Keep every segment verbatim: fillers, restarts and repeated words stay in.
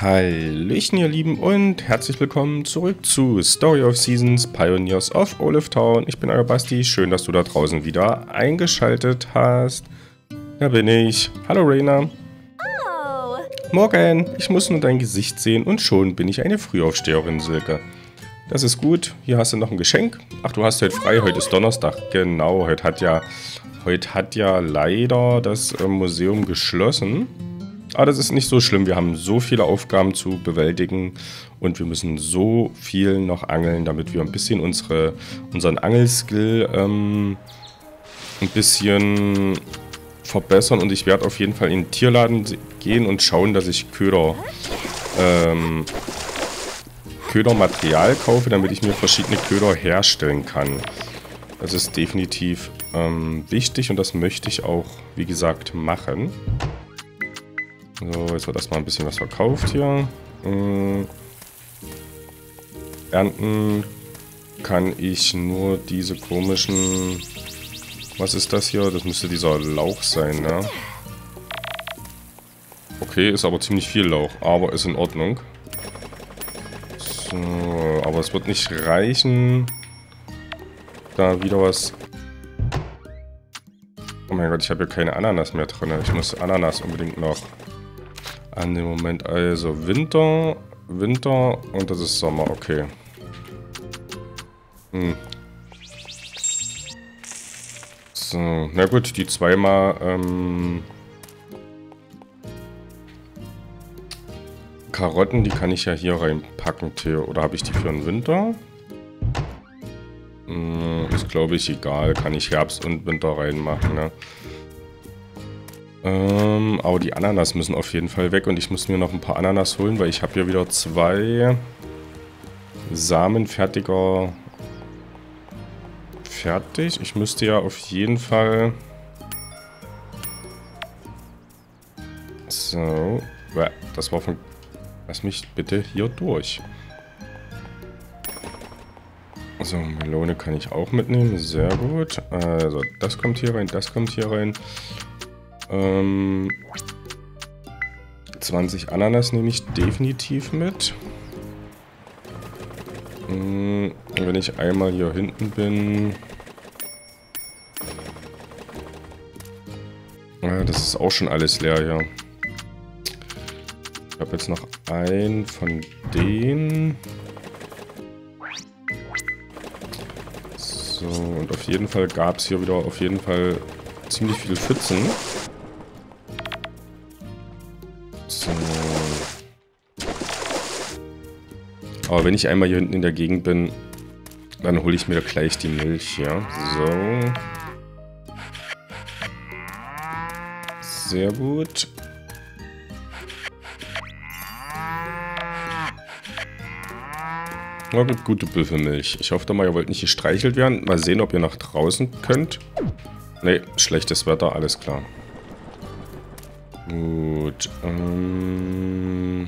Hallöchen ihr Lieben und herzlich willkommen zurück zu Story of Seasons Pioneers of Olivetown. Ich bin euer Basti, schön, dass du da draußen wieder eingeschaltet hast. Da bin ich. Hallo Rainer. Oh. Morgen, ich muss nur dein Gesicht sehen und schon bin ich eine Frühaufsteherin, Silke. Das ist gut, hier hast du noch ein Geschenk. Ach, du hast heute frei, heute ist Donnerstag. Genau, heute hat ja, heute hat ja leider das äh, Museum geschlossen. Aber das ist nicht so schlimm, wir haben so viele Aufgaben zu bewältigen und wir müssen so viel noch angeln, damit wir ein bisschen unsere, unseren Angelskill ähm, ein bisschen verbessern. Und ich werde auf jeden Fall in den Tierladen gehen und schauen, dass ich Köder, ähm, Ködermaterial kaufe, damit ich mir verschiedene Köder herstellen kann. Das ist definitiv ähm, wichtig und das möchte ich auch, wie gesagt, machen. So, jetzt wird erstmal ein bisschen was verkauft hier. Äh, ernten kann ich nur diese komischen... Was ist das hier? Das müsste dieser Lauch sein, ne? Okay, ist aber ziemlich viel Lauch, aber ist in Ordnung. So, aber es wird nicht reichen, da wieder was... Oh mein Gott, ich habe hier keine Ananas mehr drin. Ich muss Ananas unbedingt noch... An dem Moment, also Winter, Winter und das ist Sommer, okay. Hm. So, na gut, die zweimal ähm, Karotten, die kann ich ja hier reinpacken, Theo. Oder habe ich die für den Winter? Hm, ist glaube ich egal, kann ich Herbst und Winter reinmachen, ne? Ähm, aber die Ananas müssen auf jeden Fall weg und ich muss mir noch ein paar Ananas holen, weil ich habe hier wieder zwei Samenfertiger fertig. Ich müsste ja auf jeden Fall... So, das war von... Lass mich bitte hier durch. So, Melone kann ich auch mitnehmen, sehr gut. Also, das kommt hier rein, das kommt hier rein. Ähm, zwanzig Ananas nehme ich definitiv mit. Und wenn ich einmal hier hinten bin... Ah, das ist auch schon alles leer hier. Ich habe jetzt noch einen von denen. So, und auf jeden Fall gab es hier wieder auf jeden Fall ziemlich viele Pfützen. So. Aber wenn ich einmal hier hinten in der Gegend bin, dann hole ich mir gleich die Milch hier. So. Sehr gut. Na gut, gute Büffelmilch. Ich hoffe mal, ihr wollt nicht gestreichelt werden. Mal sehen, ob ihr nach draußen könnt. Ne, schlechtes Wetter, alles klar. Gut, ähm...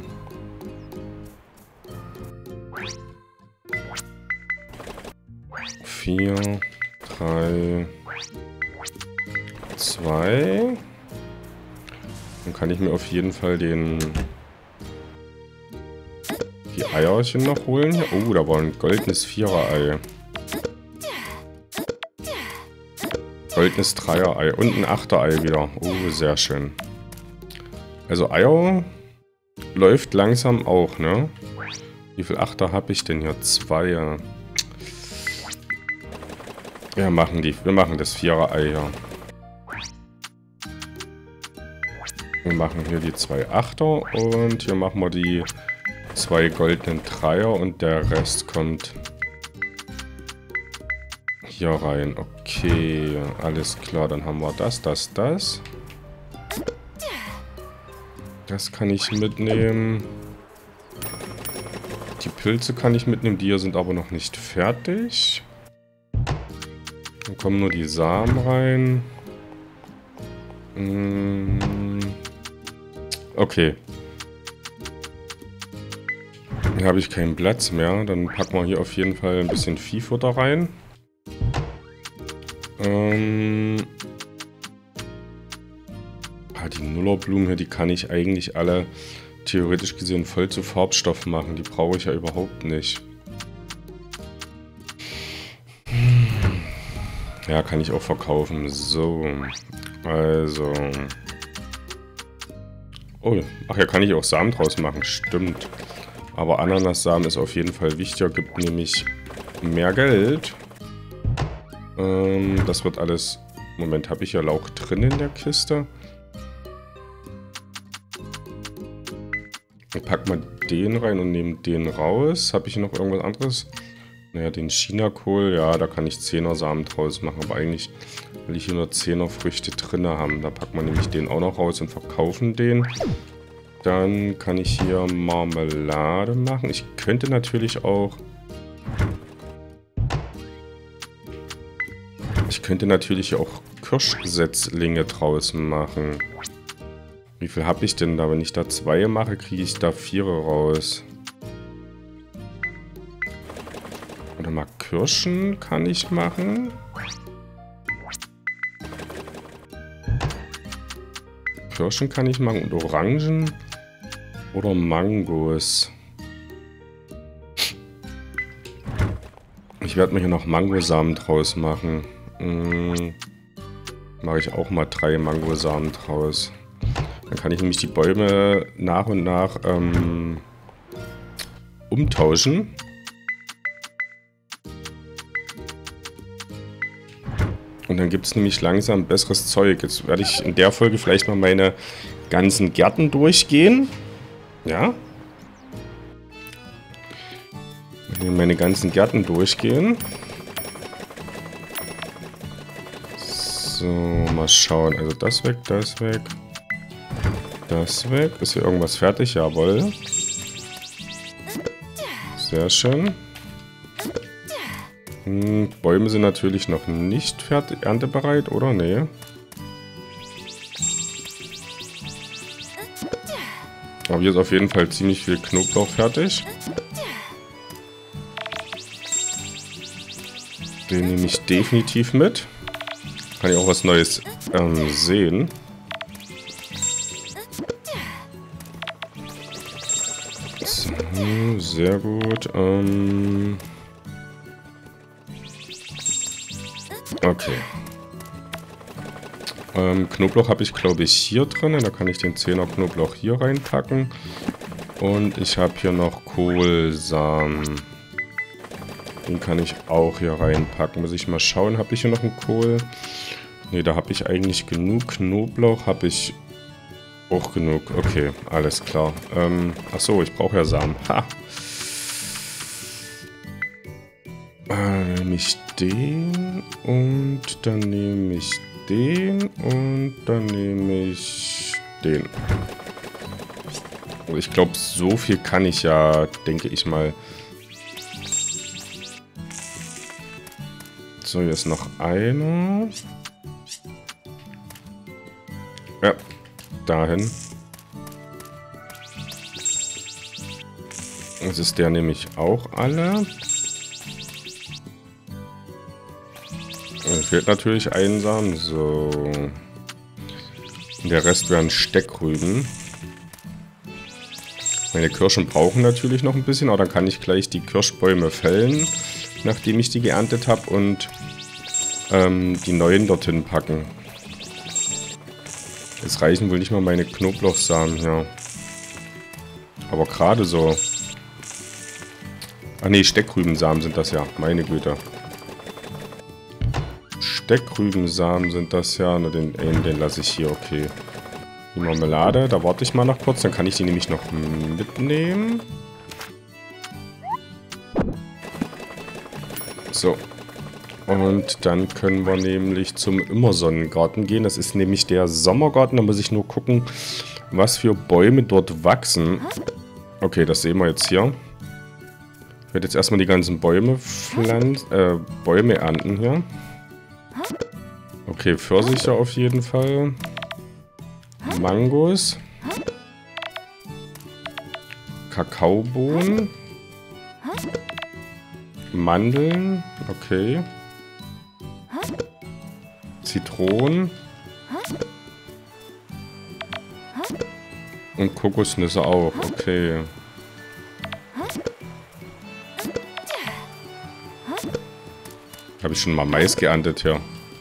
Vier, drei, zwei. Dann kann ich mir auf jeden Fall den... die Eierchen noch holen. Oh, da war ein goldenes Vierer-Ei. Goldenes Dreier-Ei und ein Achter-Ei wieder. Oh, sehr schön. Also Eier läuft langsam auch, ne? Wie viel Achter habe ich denn hier? Zwei. Wir machen die, wir machen das Vierer-Ei hier. Wir machen hier die zwei Achter und hier machen wir die zwei goldenen Dreier und der Rest kommt hier rein. Okay, alles klar, dann haben wir das, das, das. Das kann ich mitnehmen. Die Pilze kann ich mitnehmen, die hier sind aber noch nicht fertig. Dann kommen nur die Samen rein. Okay. Hier habe ich keinen Platz mehr. Dann packen wir hier auf jeden Fall ein bisschen Viehfutter rein. Ähm... Ah, die Nullerblumen hier, die kann ich eigentlich alle theoretisch gesehen voll zu Farbstoff machen. Die brauche ich ja überhaupt nicht. Ja, kann ich auch verkaufen. So. Also. Oh, ach ja, kann ich auch Samen draus machen. Stimmt. Aber Ananassamen ist auf jeden Fall wichtiger. Gibt nämlich mehr Geld. Ähm, das wird alles... Moment, habe ich ja Lauch drin in der Kiste? Ich pack mal den rein und nehme den raus. Habe ich noch irgendwas anderes? Naja, den Chinakohl, ja, da kann ich Zehner-Samen draus machen. Aber eigentlich will ich hier nur Zehner-Früchte drin haben. Da packt man nämlich den auch noch raus und verkaufen den. Dann kann ich hier Marmelade machen. Ich könnte natürlich auch... Ich könnte natürlich auch Kirschsetzlinge draus machen. Wie viel habe ich denn da? Wenn ich da zwei mache, kriege ich da vier raus. Oder mal Kirschen kann ich machen. Kirschen kann ich machen und Orangen oder Mangos. Ich werde mir hier noch Mangosamen draus machen. Hm, mache ich auch mal drei Mangosamen draus. Dann kann ich nämlich die Bäume nach und nach ähm, umtauschen. Und dann gibt es nämlich langsam besseres Zeug. Jetzt werde ich in der Folge vielleicht mal meine ganzen Gärten durchgehen. Ja. Meine ganzen Gärten durchgehen. So, mal schauen. Also das weg, das weg. Das weg. Ist hier irgendwas fertig? Jawohl. Sehr schön. Hm, Bäume sind natürlich noch nicht fertig, erntebereit, oder? Nee. Aber hier ist auf jeden Fall ziemlich viel Knoblauch fertig. Den nehme ich definitiv mit. Kann ich auch was Neues ähm, sehen. So, sehr gut. Ähm okay. Ähm, Knoblauch habe ich, glaube ich, hier drin. Da kann ich den zehner Knoblauch hier reinpacken. Und ich habe hier noch Kohlsamen. Den kann ich auch hier reinpacken. Muss ich mal schauen, habe ich hier noch einen Kohl? Ne, da habe ich eigentlich genug. Knoblauch habe ich auch genug. Okay, alles klar. Ähm, achso, ich brauche ja Samen. Ha! Dann nehme ich den und dann nehme ich den und dann nehme ich den. Ich glaube, so viel kann ich ja, denke ich mal. So, hier ist noch einer. Ja, dahin. Jetzt ist der nämlich auch alle. Mir fehlt natürlich ein Samen. So. Und der Rest wären Steckrüben. Meine Kirschen brauchen natürlich noch ein bisschen, aber dann kann ich gleich die Kirschbäume fällen, nachdem ich die geerntet habe, und ähm, die neuen dorthin packen. Jetzt reichen wohl nicht mal meine Knoblauchsamen hier. Aber gerade so. Ach nee, Steckrübensamen sind das ja. Meine Güte. Steckrübensamen sind das ja. Na, den, den lasse ich hier, okay. Die Marmelade, da warte ich mal noch kurz. Dann kann ich die nämlich noch mitnehmen. So. Und dann können wir nämlich zum Immersonnengarten gehen. Das ist nämlich der Sommergarten. Da muss ich nur gucken, was für Bäume dort wachsen. Okay, das sehen wir jetzt hier. Ich werde jetzt erstmal die ganzen Bäume pflanzen, äh, Bäume ernten hier. Okay, Pfirsiche auf jeden Fall. Mangos. Kakaobohnen. Mandeln. Okay. Zitronen. Und Kokosnüsse auch, okay. Habe ich schon mal Mais geerntet hier.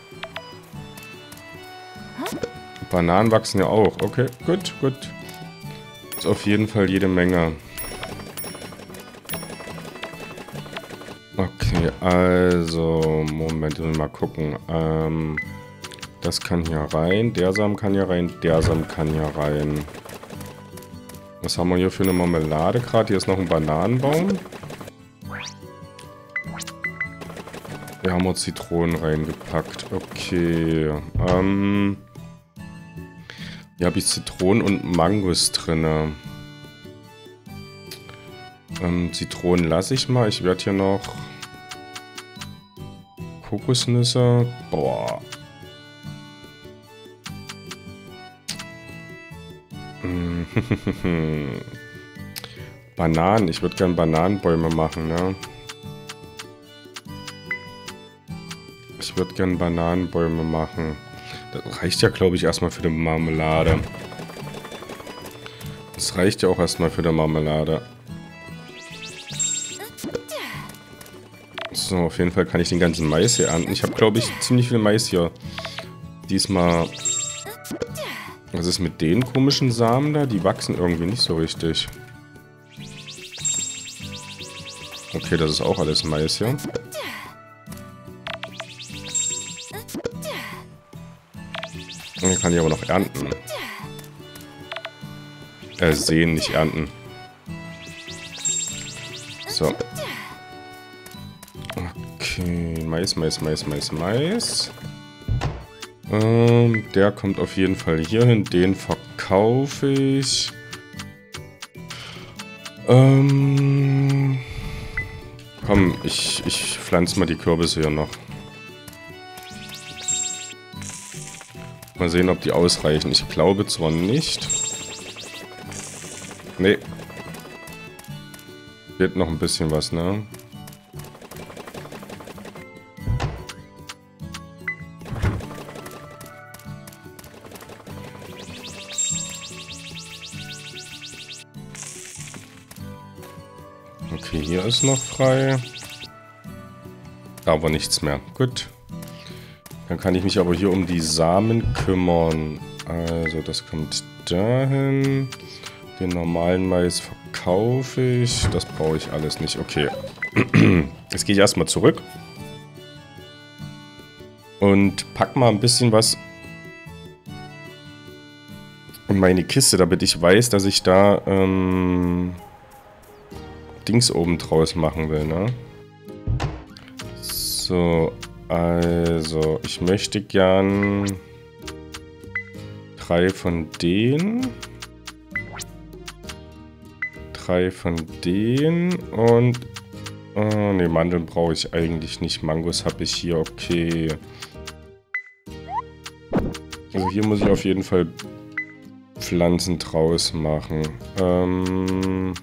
Bananen wachsen ja auch. Okay, gut, gut. Ist auf jeden Fall jede Menge. Okay, also, Moment, mal gucken. Ähm, das kann hier rein, der Samen kann hier rein, der Samen kann hier rein. Was haben wir hier für eine Marmelade gerade? Hier ist noch ein Bananenbaum. Wir haben uns Zitronen reingepackt. Okay. Ähm, hier habe ich Zitronen und Mangos drin. Ähm, Zitronen lasse ich mal. Ich werde hier noch Kokosnüsse. Boah. Bananen. Ich würde gerne Bananenbäume machen, ne? Ich würde gerne Bananenbäume machen. Das reicht ja, glaube ich, erstmal für die Marmelade. Das reicht ja auch erstmal für die Marmelade. So, auf jeden Fall kann ich den ganzen Mais hier ernten. Ich habe, glaube ich, ziemlich viel Mais hier. Diesmal... Was ist mit den komischen Samen da? Die wachsen irgendwie nicht so richtig. Okay, das ist auch alles Mais hier. Den kann ich aber noch ernten. Äh, sehen, nicht ernten. So. Okay, Mais, Mais, Mais, Mais, Mais. Ähm, der kommt auf jeden Fall hier hin. Den verkaufe ich. Ähm, komm, ich, ich pflanze mal die Kürbisse hier noch. Mal sehen, ob die ausreichen. Ich glaube zwar nicht. Nee. Fehlt noch ein bisschen was, ne? Okay, hier ist noch frei. Aber nichts mehr. Gut. Dann kann ich mich aber hier um die Samen kümmern. Also das kommt dahin. Den normalen Mais verkaufe ich. Das brauche ich alles nicht. Okay. Jetzt gehe ich erstmal zurück. Und pack mal ein bisschen was in meine Kiste, damit ich weiß, dass ich da ähm, Dings oben draus machen will, ne? So, also, ich möchte gern drei von denen, drei von denen und, oh, ne, Mandeln brauche ich eigentlich nicht, Mangos habe ich hier, okay. Also hier muss ich auf jeden Fall Pflanzen draus machen. Ähm...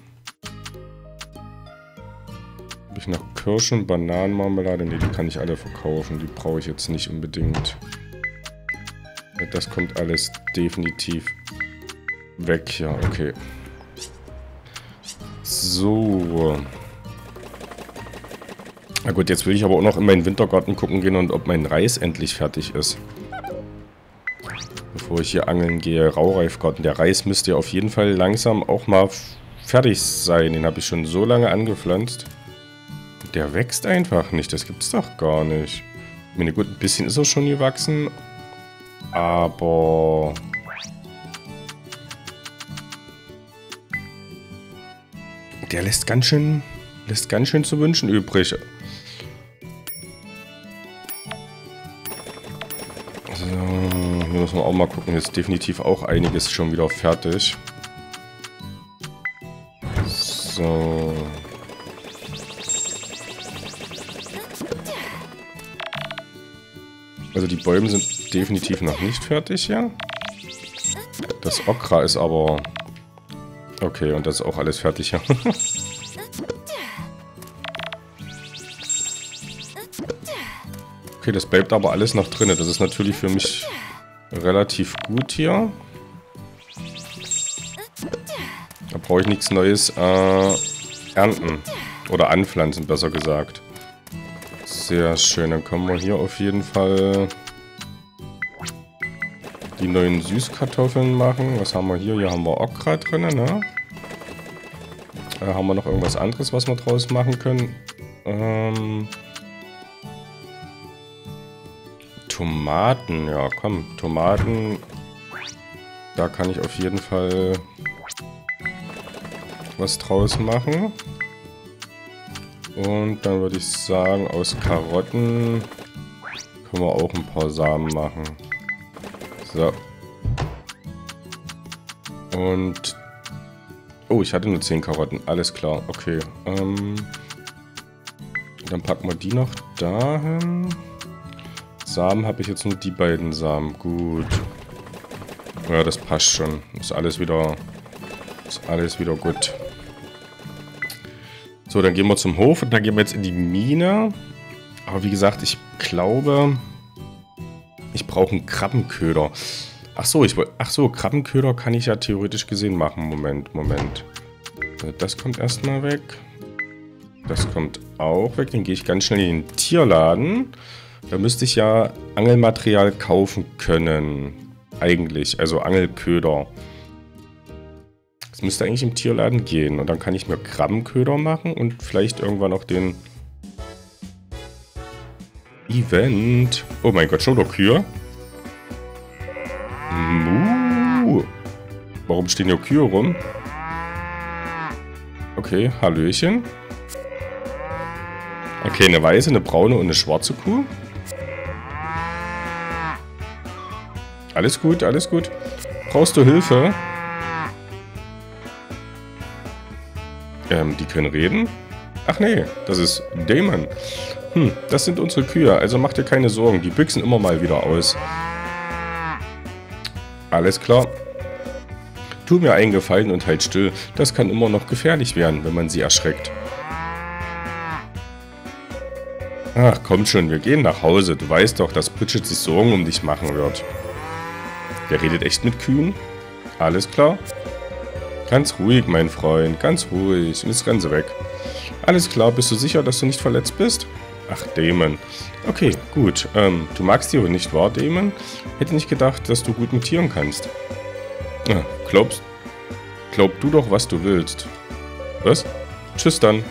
Habe ich noch Kirschen, Bananenmarmelade? Ne, die kann ich alle verkaufen. Die brauche ich jetzt nicht unbedingt. Das kommt alles definitiv weg. Ja, okay. So. Na gut, jetzt will ich aber auch noch in meinen Wintergarten gucken gehen und ob mein Reis endlich fertig ist. Bevor ich hier angeln gehe. Raureifgarten. Der Reis müsste ja auf jeden Fall langsam auch mal fertig sein. Den habe ich schon so lange angepflanzt. Der wächst einfach nicht. Das gibt's doch gar nicht. Ich meine, gut, ein bisschen ist er schon gewachsen. Aber... Der lässt ganz schön... Lässt ganz schön zu wünschen übrig. So, hier müssen wir auch mal gucken. Jetzt ist definitiv auch einiges schon wieder fertig. So... Also die Bäume sind definitiv noch nicht fertig hier. Das Okra ist aber... Okay, und das ist auch alles fertig hier. Okay, das bleibt aber alles noch drin. Das ist natürlich für mich relativ gut hier. Da brauche ich nichts Neues äh, ernten. Oder anpflanzen, besser gesagt. Sehr schön. Dann können wir hier auf jeden Fall die neuen Süßkartoffeln machen. Was haben wir hier? Hier haben wir Okra drin, ne? Äh, haben wir noch irgendwas anderes, was wir draus machen können? Ähm, Tomaten, ja komm, Tomaten. Da kann ich auf jeden Fall was draus machen. Und dann würde ich sagen, aus Karotten können wir auch ein paar Samen machen. So. Und... Oh, ich hatte nur zehn Karotten. Alles klar, okay. Ähm, dann packen wir die noch dahin. Samen habe ich jetzt nur die beiden Samen. Gut. Ja, das passt schon. Ist alles wieder... Ist alles wieder gut. So, dann gehen wir zum Hof und dann gehen wir jetzt in die Mine. Aber wie gesagt, ich glaube... Ich brauche einen Krabbenköder. Ach so, ich wollte. Ach so, Krabbenköder kann ich ja theoretisch gesehen machen. Moment, Moment. Das kommt erstmal weg. Das kommt auch weg. Dann gehe ich ganz schnell in den Tierladen. Da müsste ich ja Angelmaterial kaufen können. Eigentlich. Also Angelköder. Das müsste eigentlich im Tierladen gehen. Und dann kann ich mir Krabbenköder machen und vielleicht irgendwann auch den Event. Oh mein Gott, schon doch Kühe. Muh. Warum stehen hier Kühe rum? Okay, Hallöchen. Okay, eine weiße, eine braune und eine schwarze Kuh. Alles gut, alles gut. Brauchst du Hilfe? Ähm, die können reden? Ach nee, das ist Damon. Hm, das sind unsere Kühe, also mach dir keine Sorgen. Die büchsen immer mal wieder aus. Alles klar. Tu mir einen Gefallen und halt still. Das kann immer noch gefährlich werden, wenn man sie erschreckt. Ach, komm schon, wir gehen nach Hause. Du weißt doch, dass Bridget sich Sorgen um dich machen wird. Der redet echt mit Kühen? Alles klar? Ganz ruhig, mein Freund, ganz ruhig. Und jetzt rennen sie weg. Alles klar, bist du sicher, dass du nicht verletzt bist? Ach, Damon. Okay, gut. Ähm, du magst Tiere nicht wahr, Damon? Hätte nicht gedacht, dass du gut mit Tieren kannst. Ah, glaubst... Glaub du doch, was du willst. Was? Tschüss dann.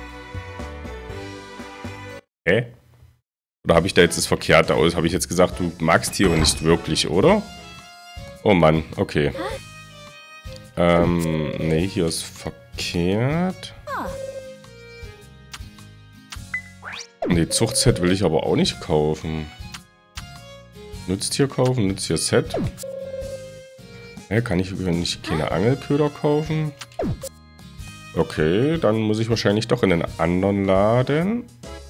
Hä? Oder habe ich da jetzt das Verkehrte aus? Habe ich jetzt gesagt, du magst Tiere nicht wirklich, oder? Oh Mann, okay. Ähm, nee, hier ist verkehrt. Nee, Zuchtset will ich aber auch nicht kaufen. Nutztier kaufen, Nutztier-Set. Ja, kann ich nicht keine Angelköder kaufen? Okay, dann muss ich wahrscheinlich doch in den anderen Laden.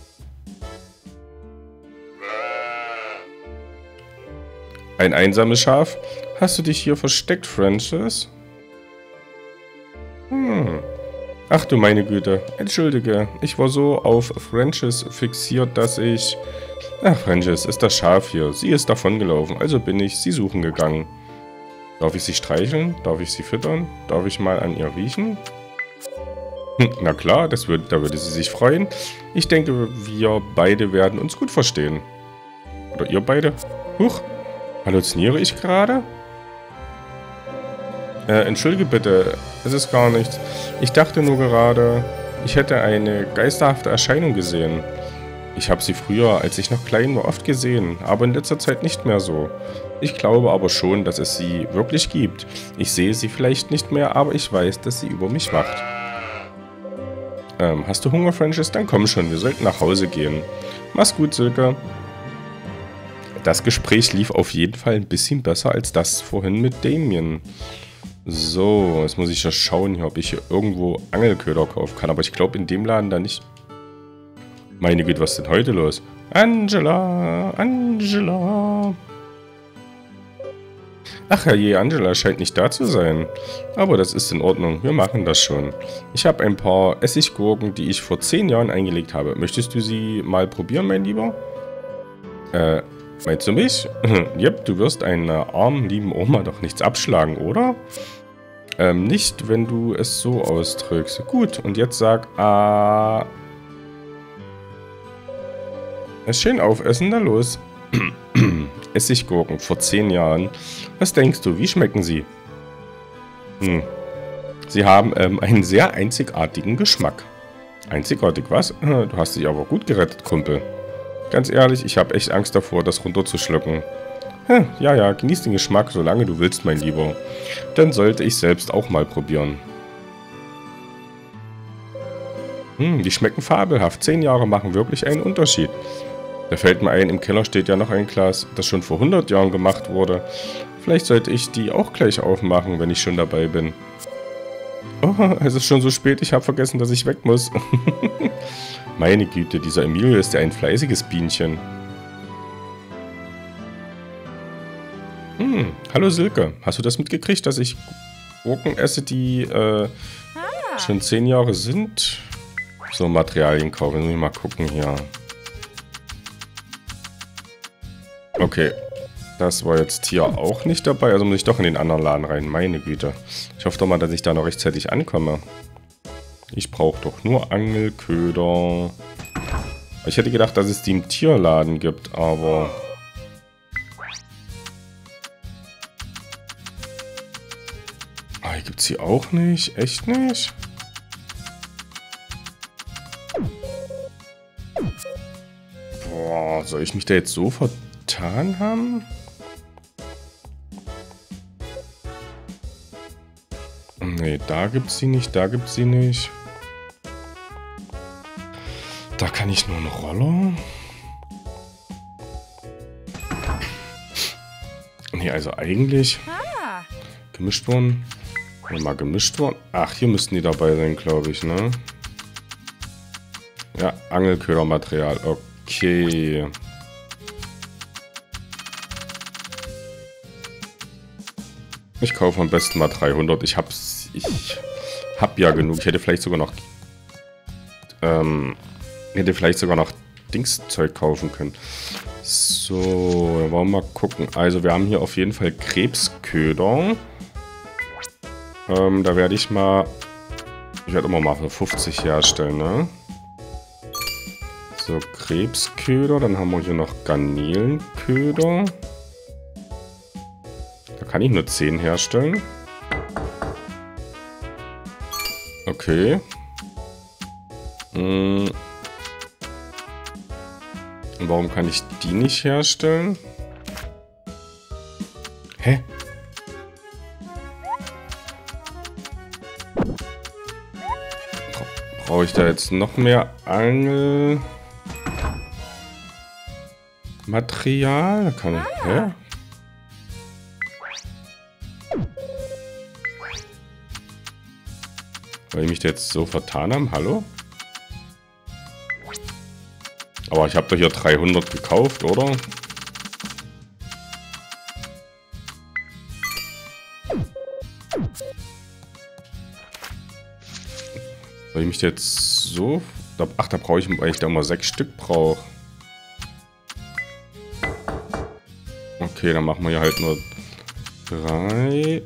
Ein einsames Schaf? Hast du dich hier versteckt, Francis? Hm. Ach du meine Güte. Entschuldige, ich war so auf Francis fixiert, dass ich... Ach, Francis, ist das Schaf hier. Sie ist davongelaufen, also bin ich sie suchen gegangen. Darf ich sie streicheln? Darf ich sie füttern? Darf ich mal an ihr riechen? Hm, na klar, das würd, da würde sie sich freuen. Ich denke, wir beide werden uns gut verstehen. Oder ihr beide? Huch, halluziniere ich gerade? Äh, entschuldige bitte, es ist gar nichts. Ich dachte nur gerade, ich hätte eine geisterhafte Erscheinung gesehen. Ich habe sie früher, als ich noch klein war, oft gesehen, aber in letzter Zeit nicht mehr so. Ich glaube aber schon, dass es sie wirklich gibt. Ich sehe sie vielleicht nicht mehr, aber ich weiß, dass sie über mich wacht. Ähm, hast du Hunger, Francis? Dann komm schon, wir sollten nach Hause gehen. Mach's gut, Silke. Das Gespräch lief auf jeden Fall ein bisschen besser als das vorhin mit Damien. So, jetzt muss ich ja schauen, hier, ob ich hier irgendwo Angelköder kaufen kann. Aber ich glaube in dem Laden da nicht. Meine Güte, was ist denn heute los? Angela, Angela. Ach herrje, Angela scheint nicht da zu sein. Aber das ist in Ordnung, wir machen das schon. Ich habe ein paar Essiggurken, die ich vor zehn Jahren eingelegt habe. Möchtest du sie mal probieren, mein Lieber? Äh, meinst du mich? Jep, du wirst einer armen, lieben Oma doch nichts abschlagen, oder? Ähm, nicht, wenn du es so ausdrückst. Gut, und jetzt sag, ah... Es schön aufessen, na los. Essiggurken vor zehn Jahren. Was denkst du, wie schmecken sie? Hm. Sie haben ähm, einen sehr einzigartigen Geschmack. Einzigartig, was? Du hast dich aber gut gerettet, Kumpel. Ganz ehrlich, ich habe echt Angst davor, das runterzuschlucken. Hm, ja, ja, genieß den Geschmack, solange du willst, mein Lieber. Dann sollte ich selbst auch mal probieren. Hm, die schmecken fabelhaft. Zehn Jahre machen wirklich einen Unterschied. Da fällt mir ein, im Keller steht ja noch ein Glas, das schon vor hundert Jahren gemacht wurde. Vielleicht sollte ich die auch gleich aufmachen, wenn ich schon dabei bin. Oh, es ist schon so spät, ich habe vergessen, dass ich weg muss. Meine Güte, dieser Emilio ist ja ein fleißiges Bienchen. Hm, hallo Silke, hast du das mitgekriegt, dass ich Gurken esse, die äh, schon zehn Jahre sind? So, Materialien kaufen, muss ich mal gucken hier. Okay, das war jetzt hier auch nicht dabei, also muss ich doch in den anderen Laden rein, meine Güte. Ich hoffe doch mal, dass ich da noch rechtzeitig ankomme. Ich brauche doch nur Angelköder. Ich hätte gedacht, dass es die im Tierladen gibt, aber... Ah, hier gibt es sie auch nicht? Echt nicht? Boah, soll ich mich da jetzt so vertan haben? Nee, da gibt's sie nicht, da gibt's sie nicht. Da kann ich nur einen Roller. Nee, also eigentlich gemischt worden. Mal gemischt worden. Ach, hier müssten die dabei sein, glaube ich, ne? Ja, Angelködermaterial. Okay. Ich kaufe am besten mal dreihundert. Ich hab's. Ich hab ja genug. Ich hätte vielleicht sogar noch. Ähm. Hätte vielleicht sogar noch Dingszeug kaufen können. So, wollen wir mal gucken. Also, wir haben hier auf jeden Fall Krebsköder. Ähm, da werde ich mal. Ich werde immer mal für fünfzig herstellen, ne? So, Krebsköder. Dann haben wir hier noch Garnelenköder. Da kann ich nur zehn herstellen. Okay. Hm. Und warum kann ich die nicht herstellen? Hä? Brauche ich da jetzt noch mehr Angelmaterial? Kann ich. Hä? Weil ich mich da jetzt so vertan haben? Hallo? Aber ich habe doch hier dreihundert gekauft, oder? Weil ich mich da jetzt so... Ach, da brauche ich, weil ich da immer sechs Stück brauche. Okay, dann machen wir hier halt nur drei.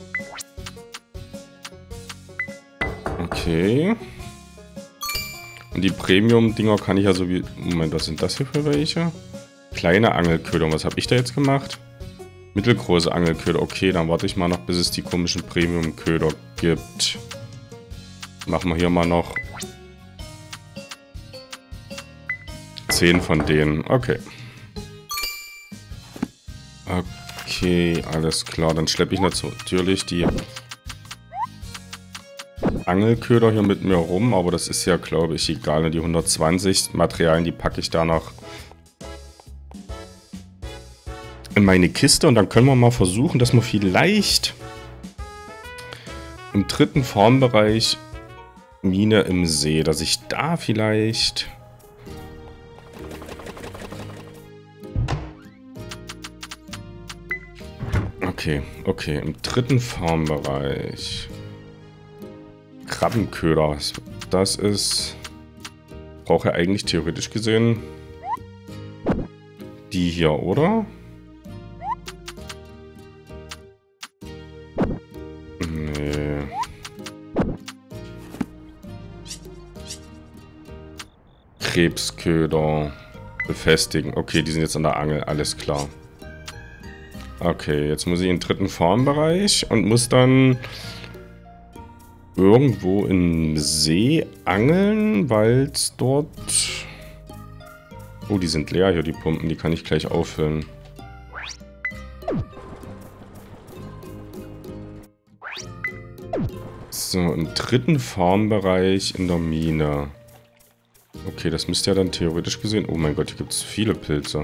Okay. Und die Premium-Dinger kann ich ja so wie... Moment, was sind das hier für welche? Kleine Angelköder. Was habe ich da jetzt gemacht? Mittelgroße Angelköder. Okay, dann warte ich mal noch, bis es die komischen Premium-Köder gibt. Machen wir hier mal noch zehn von denen. Okay. Okay, alles klar. Dann schleppe ich natürlich die Angelköder hier mit mir rum, aber das ist ja, glaube ich, egal. Die hundertzwanzig Materialien, die packe ich da noch in meine Kiste und dann können wir mal versuchen, dass wir vielleicht im dritten Farmbereich Mine im See, dass ich da vielleicht okay, okay, im dritten Farmbereich Krabbenköder. Das ist... Brauche ja eigentlich theoretisch gesehen die hier, oder? Nee. Krebsköder befestigen. Okay, die sind jetzt an der Angel, alles klar. Okay, jetzt muss ich in den dritten Farmbereich und muss dann irgendwo im See angeln, weil es dort... Oh, die sind leer hier, die Pumpen, die kann ich gleich auffüllen. So, im dritten Farmbereich in der Mine. Okay, das müsste ja dann theoretisch gesehen... Oh mein Gott, hier gibt es viele Pilze.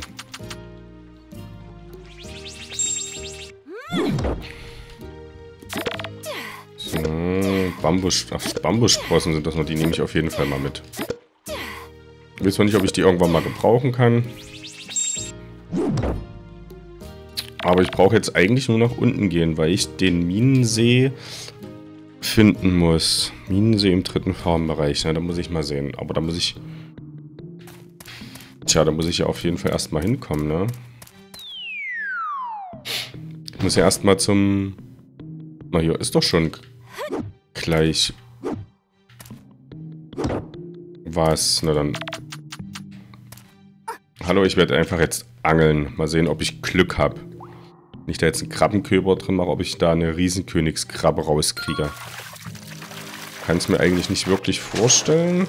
So, Bambus... Ach, Bambussprossen sind das noch, die nehme ich auf jeden Fall mal mit. Ich weiß zwar nicht, ob ich die irgendwann mal gebrauchen kann. Aber ich brauche jetzt eigentlich nur nach unten gehen, weil ich den Minensee finden muss. Minensee im dritten Farmbereich. Na, da muss ich mal sehen. Aber da muss ich... Tja, da muss ich ja auf jeden Fall erstmal hinkommen, ne? Ich muss ja erstmal zum... Na, hier ist doch schon gleich... Was? Na dann... Hallo, ich werde einfach jetzt angeln. Mal sehen, ob ich Glück habe. Wenn ich da jetzt einen Krabbenköder drin mache, ob ich da eine Riesenkönigskrabbe rauskriege. Kann es mir eigentlich nicht wirklich vorstellen.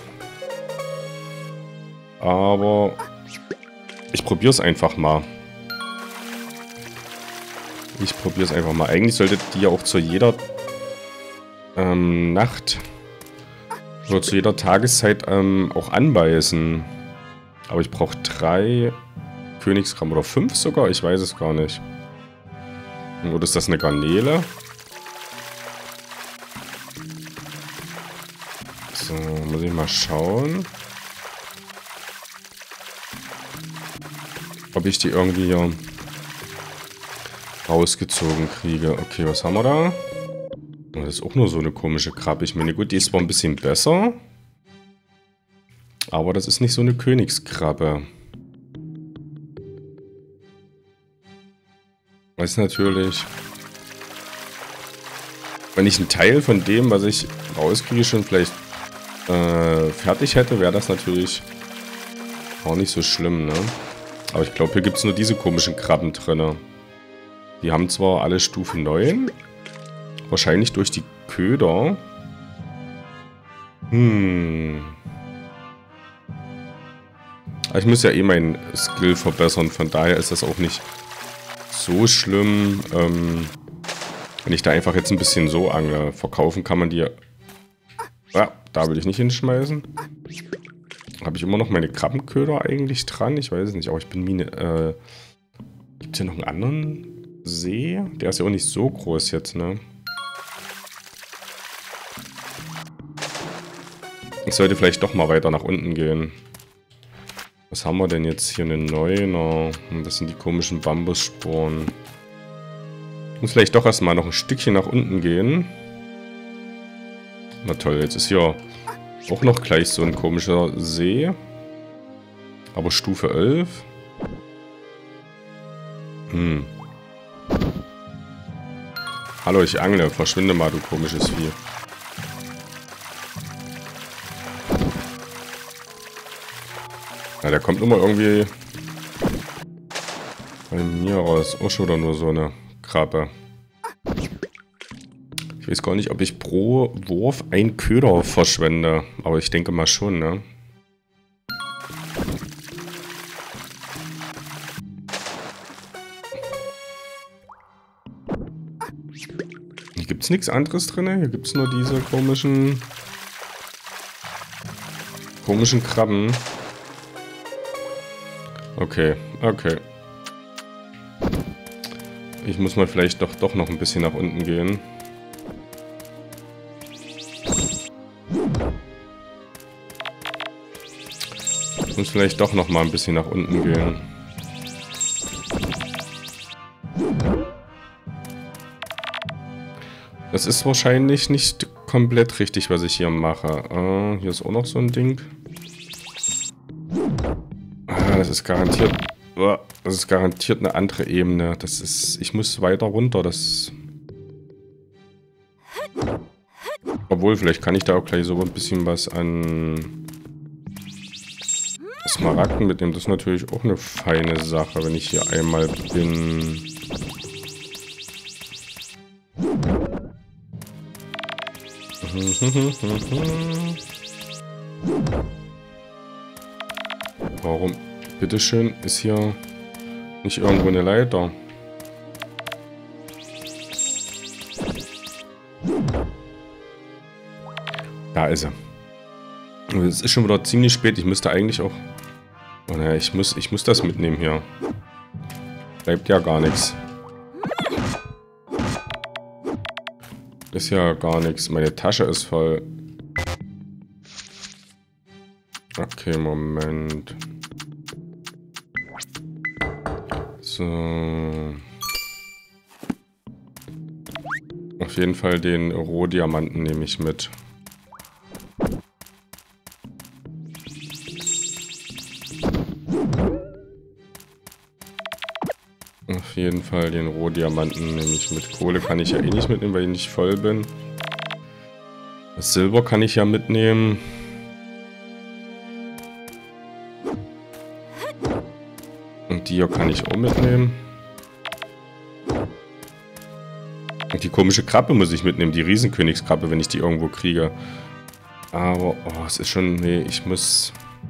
Aber ich probiere es einfach mal. Ich probiere es einfach mal. Eigentlich sollte die ja auch zu jeder ähm, Nacht oder zu jeder Tageszeit ähm, auch anbeißen. Aber ich brauche drei Königskrabben oder fünf sogar. Ich weiß es gar nicht. Oder ist das eine Garnele? So, muss ich mal schauen. Ob ich die irgendwie hier rausgezogen kriege. Okay, was haben wir da? Das ist auch nur so eine komische Krabbe. Ich meine, gut, die ist zwar ein bisschen besser. Aber das ist nicht so eine Königskrabbe. Weiß natürlich... Wenn ich einen Teil von dem, was ich rauskriege, schon vielleicht äh, fertig hätte, wäre das natürlich auch nicht so schlimm, ne? Aber ich glaube, hier gibt es nur diese komischen Krabben drin. Die haben zwar alle Stufe neun. Wahrscheinlich durch die Köder. Hm... Ich muss ja eh meinen Skill verbessern, von daher ist das auch nicht so schlimm, ähm, wenn ich da einfach jetzt ein bisschen so angle. Verkaufen kann man die... Ja, da will ich nicht hinschmeißen. Habe ich immer noch meine Krabbenköder eigentlich dran? Ich weiß es nicht, aber ich bin Mine... Äh, gibt es hier noch einen anderen See? Der ist ja auch nicht so groß jetzt, ne? Ich sollte vielleicht doch mal weiter nach unten gehen. Was haben wir denn jetzt hier? Eine Neuner. Das sind die komischen Bambussporen. Ich muss vielleicht doch erstmal noch ein Stückchen nach unten gehen. Na toll, jetzt ist hier auch noch gleich so ein komischer See. Aber Stufe elf. Hm. Hallo, ich angle. Verschwinde mal, du komisches Vieh. Ja, der kommt immer irgendwie bei mir raus. Oh, schon oder nur so eine Krabbe. Ich weiß gar nicht, ob ich pro Wurf ein Köder verschwende. Aber ich denke mal schon, ne? Hier gibt es nichts anderes drin. Hier gibt es nur diese komischen... komischen Krabben. Okay, okay. Ich muss mal vielleicht doch, doch noch ein bisschen nach unten gehen. Ich muss vielleicht doch noch mal ein bisschen nach unten gehen. Das ist wahrscheinlich nicht komplett richtig, was ich hier mache. Uh, hier ist auch noch so ein Ding. Das ist garantiert... Das ist garantiert eine andere Ebene. Das ist... Ich muss weiter runter. Das... Obwohl, vielleicht kann ich da auch gleich so ein bisschen was an... Smaragden mitnehmen. Das ist natürlich auch eine feine Sache, wenn ich hier einmal bin. Warum, bitteschön, ist hier nicht irgendwo eine Leiter? Da ist er. Es ist schon wieder ziemlich spät. Ich müsste eigentlich auch... Oh naja, ich muss, ich muss das mitnehmen hier. Bleibt ja gar nichts. Ist ja gar nichts. Meine Tasche ist voll. Okay, Moment. So. Auf jeden Fall den Rohdiamanten nehme ich mit. Auf jeden Fall den Rohdiamanten nehme ich mit. Kohle kann ich ja eh nicht mitnehmen, weil ich nicht voll bin. Das Silber kann ich ja mitnehmen. Und die hier kann ich auch mitnehmen. Und die komische Krabbe muss ich mitnehmen, die Riesenkönigskrabbe, wenn ich die irgendwo kriege. Aber, oh, es ist schon, nee, ich muss...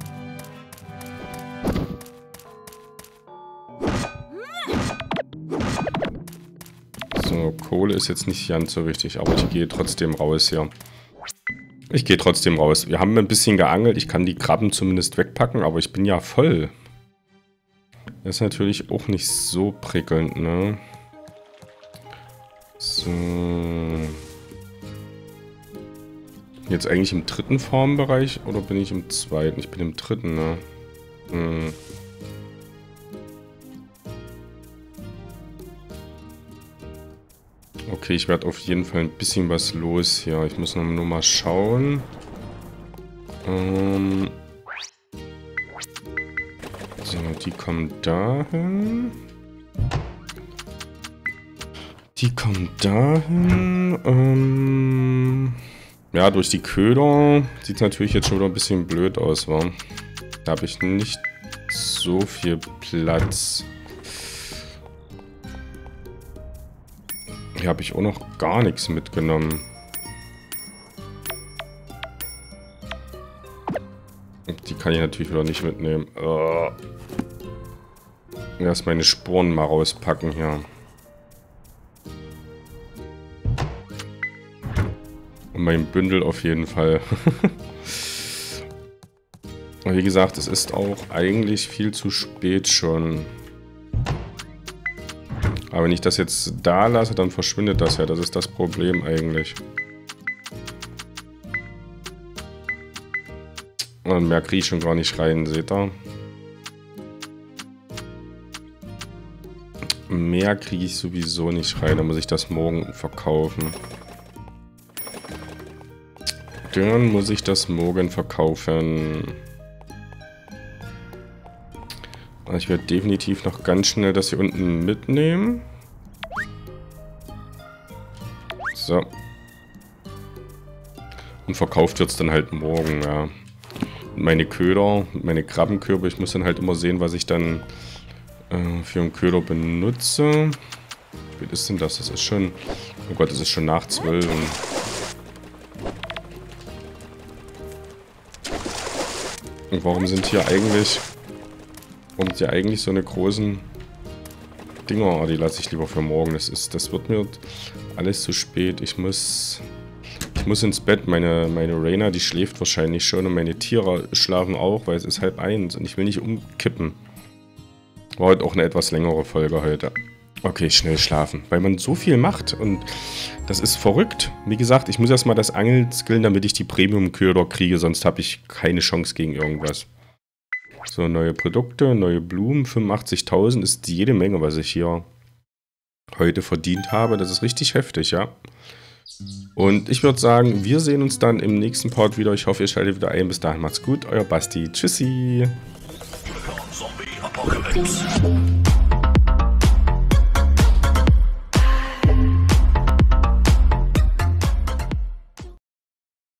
So, Kohle ist jetzt nicht ganz so wichtig, aber ich gehe trotzdem raus hier. Ich gehe trotzdem raus. Wir haben ein bisschen geangelt, ich kann die Krabben zumindest wegpacken, aber ich bin ja voll. Das ist natürlich auch nicht so prickelnd, ne? So. Jetzt eigentlich im dritten Farmbereich oder bin ich im zweiten? Ich bin im dritten, ne? Hm. Okay, ich werde auf jeden Fall ein bisschen was los hier. Ich muss noch nur mal schauen. Ähm so, die kommen dahin. Die kommen dahin. Ähm ja, durch die Köder sieht es natürlich jetzt schon wieder ein bisschen blöd aus, wa? Da habe ich nicht so viel Platz. Hier habe ich auch noch gar nichts mitgenommen. Die kann ich natürlich wieder nicht mitnehmen. Uh. Erst meine Sporen mal rauspacken hier. Und mein Bündel auf jeden Fall. Und wie gesagt, es ist auch eigentlich viel zu spät schon. Aber wenn ich das jetzt da lasse, dann verschwindet das ja. Das ist das Problem eigentlich. Und mehr kriege ich schon gar nicht rein, seht ihr? Mehr kriege ich sowieso nicht rein. Dann muss ich das morgen verkaufen. Dann muss ich das morgen verkaufen. Ich werde definitiv noch ganz schnell das hier unten mitnehmen. So. Und verkauft wird es dann halt morgen, ja. Und meine Köder, meine Krabbenkörbe, ich muss dann halt immer sehen, was ich dann äh, für einen Köder benutze. Wie spät ist denn das? Das ist schon... Oh Gott, das ist schon nach zwölf. Und warum sind hier eigentlich... Warum sind hier eigentlich so eine großen Dinger? Oh, die lasse ich lieber für morgen. Das ist, das wird mir alles zu spät. Ich muss... Ich muss ins Bett. Meine, meine Raina, die schläft wahrscheinlich schon. Und meine Tiere schlafen auch, weil es ist halb eins. Und ich will nicht umkippen. War heute auch eine etwas längere Folge heute. Okay, schnell schlafen. Weil man so viel macht. Und das ist verrückt. Wie gesagt, ich muss erstmal das Angeln skillen, damit ich die Premium-Köder kriege. Sonst habe ich keine Chance gegen irgendwas. So, neue Produkte, neue Blumen. fünfundachtzigtausend ist jede Menge, was ich hier heute verdient habe. Das ist richtig heftig, ja. Und ich würde sagen, wir sehen uns dann im nächsten Part wieder. Ich hoffe, ihr schaltet wieder ein. Bis dahin macht's gut. Euer Basti. Tschüssi. Zombie Apocalypse.